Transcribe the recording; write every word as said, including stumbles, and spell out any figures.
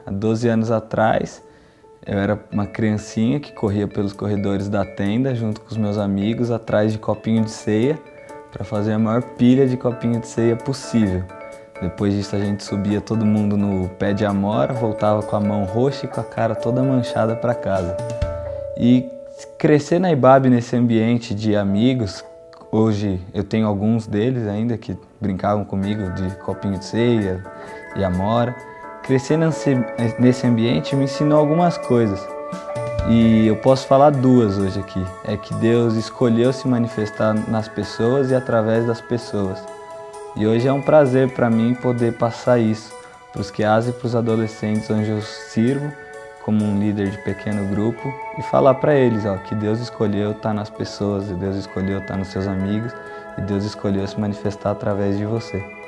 há doze anos atrás, eu era uma criancinha que corria pelos corredores da tenda junto com os meus amigos atrás de copinho de ceia para fazer a maior pilha de copinho de ceia possível. Depois disso a gente subia todo mundo no pé de amora, voltava com a mão roxa e com a cara toda manchada para casa. E crescer na I B A B nesse ambiente de amigos, hoje eu tenho alguns deles ainda que brincavam comigo de copinho de ceia e amora. Crescer nesse ambiente me ensinou algumas coisas e eu posso falar duas hoje aqui. É que Deus escolheu se manifestar nas pessoas e através das pessoas. E hoje é um prazer para mim poder passar isso para os Q As e para os adolescentes onde eu sirvo como um líder de pequeno grupo e falar para eles ó, que Deus escolheu estar nas pessoas, e Deus escolheu estar nos seus amigos e Deus escolheu se manifestar através de você.